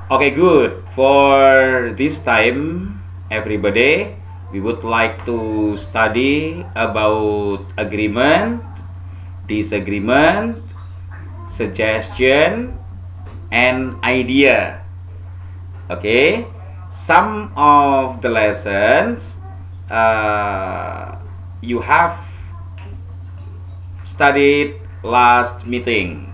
Okay, good. For this time, everybody, we would like to study about agreement, disagreement, suggestion, and idea. Okay, some of the lessons you have studied last meeting.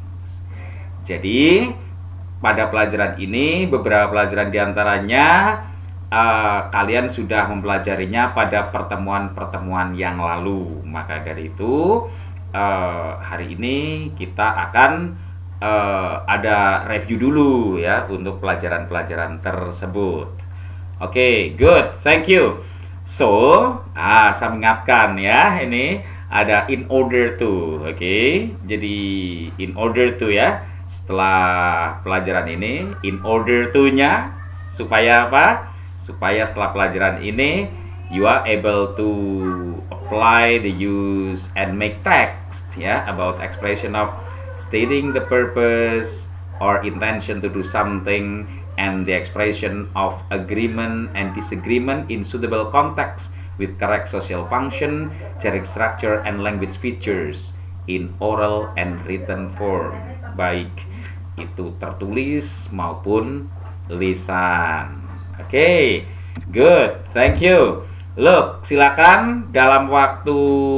Jadi pada pelajaran ini beberapa pelajaran diantaranya kalian sudah mempelajarinya pada pertemuan-pertemuan yang lalu. Maka dari itu hari ini kita akan ada review dulu ya untuk pelajaran-pelajaran tersebut. Oke, good, thank you. So, saya mengingatkan ya, ini ada in order to, oke. Jadi in order to ya, setelah pelajaran ini, in order to-nya supaya apa? Supaya setelah pelajaran ini you are able to apply the use and make text ya, about expression of stating the purpose or intention to do something, and the expression of agreement and disagreement in suitable context with correct social function, generic structure, and language features in oral and written form, baik itu tertulis maupun lisan. Oke, good, thank you. Look, silakan dalam waktu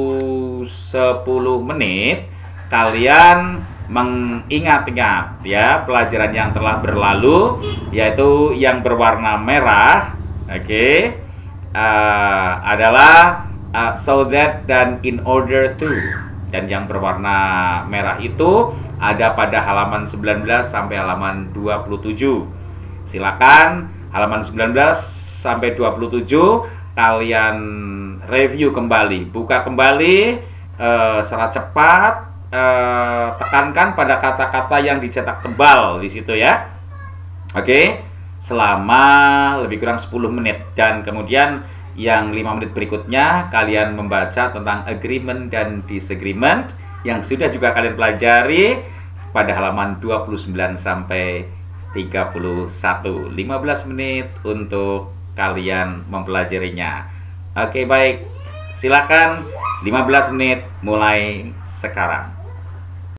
10 menit kalian mengingat-ingat ya pelajaran yang telah berlalu, yaitu yang berwarna merah, oke, adalah so that dan in order to, dan yang berwarna merah itu ada pada halaman 19 sampai halaman 27. Silakan halaman 19 sampai 27 kalian review kembali, buka kembali secara cepat. Tekankan pada kata-kata yang dicetak tebal di situ ya. Oke, selama lebih kurang 10 menit, dan kemudian yang 5 menit berikutnya kalian membaca tentang agreement dan disagreement yang sudah juga kalian pelajari pada halaman 29 sampai 31. 15 menit untuk kalian mempelajarinya. Oke, baik. Silakan 15 menit mulai sekarang.